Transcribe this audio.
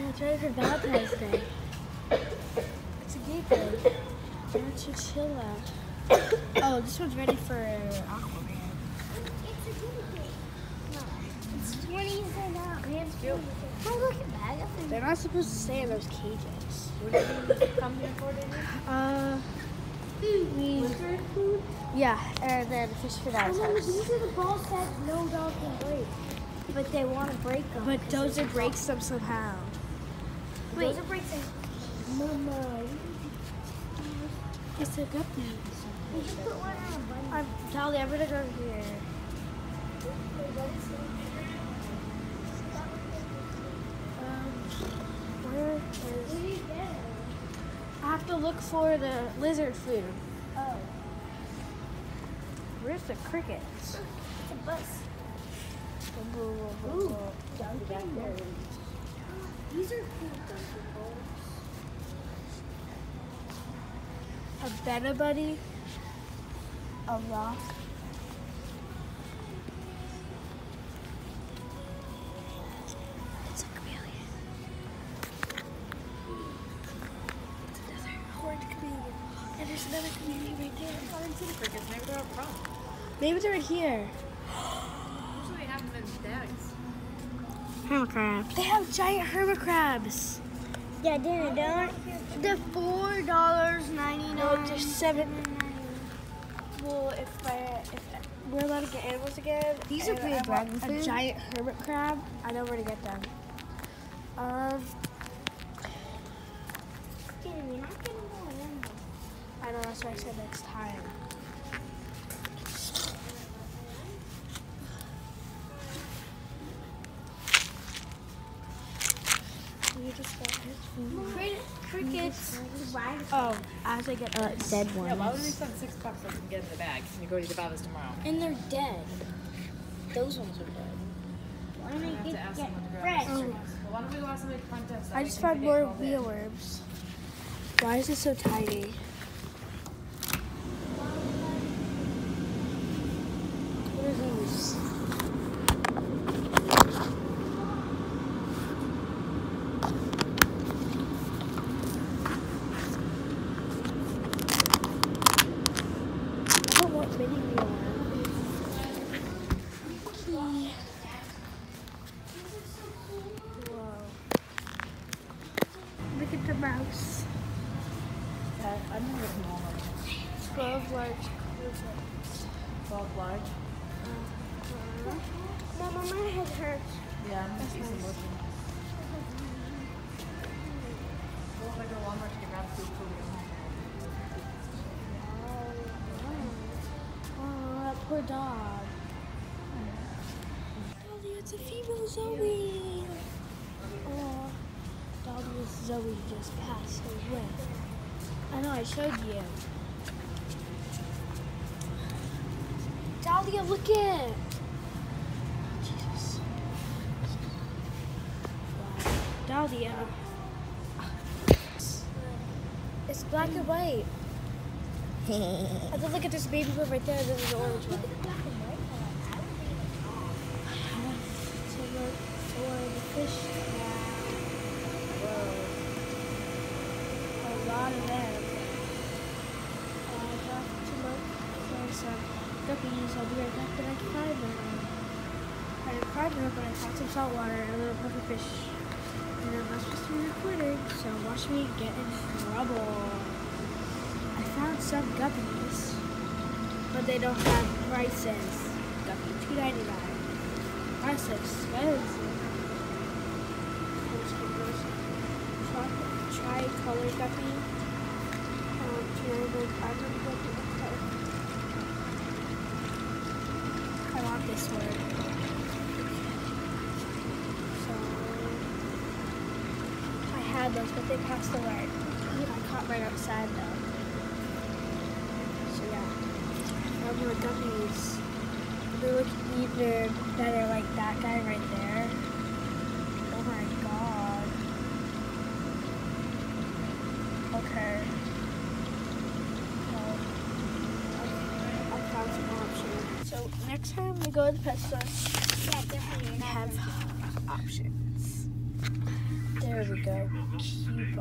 it's ready for Valentine's Day. It's a gateway. Why don't you chill out? Oh, this one's ready for Aquaman. It's a gateway. No, it's 20s and out. Man's beautiful. Oh, look at that. They're not supposed to stay in those cages. What did you come here for, Daniel? Lizard food? Yeah, and then fish for that. These are the balls that no dog can break. But they want to break them. But Dozer breaks them somehow. Wait. Those are breaks. Mama. It's a guppy. We just put one on a bunny. Dolly, I'm gonna go here. Where is? I have to look for the lizard food. Oh. Where's the crickets? It's a bus. Ooh, Dunkin' Donuts. These are cool Dunkin' Donuts. a Betta Buddy, a rock. It's a chameleon. It's another horned chameleon. And there's another chameleon right there. I didn't see the crickets. Maybe they're up front. Maybe they're right here. Usually they have them in bags. Hermit crabs. They have giant hermit crabs. Yeah, Dana, don't. The $4.99. No, they're $7. Well, if we're allowed to get animals again, These are and pretty I want dragon a food. giant hermit crab, I know where to get them. Dana, you're not getting more animals. I know, that's why I said next time. You just got his Crickets. Oh, as I get Dead Yeah, why would we ones. spend $6 so we can get in the bag and you go to the Babas tomorrow? And they're dead. Those ones are dead. Why don't I have I to ask get someone to grab fresh? the well, why don't we go ask somebody at the front desk? That I way just can found get more called in. wheelworms. Why is it so tiny? What are these? I don't want mini wheelworms. Whoa. Look at the mouse. I remember small ones. 12 large crickets. 12 large. Mama, my head hurts. Yeah, I'm going to eat some nice. more. Go if I go to Walmart to get grab food before we go home. Oh, that poor dog. Dolly, it's a female Zoe. Oh, Dolly's Zoe just passed away. I know, I showed you. Dahlia, look it. Jesus. Wow. Dahlia. It's black and white. And then look at this baby one right there. This is the orange one. To look for the fish trap. Whoa. A lot of them. I have to look for some guppies. I'll be right back when I can find them. I didn't find them, but I found some salt water and a little puppy fish. And I'm not supposed to be recording, so watch me get in trouble. I found some guppies, but they don't have prices. Guppy $2.99. That's so expensive. Tri-color guppy. I want this one. So I had those, but they passed away. I caught right outside though. So yeah, those are guppies. They look even better like that guy right there. Oh my god. Okay. Well, I found some options. So next time we go to the pet store, Yeah, definitely. we have options. There we go. Cute.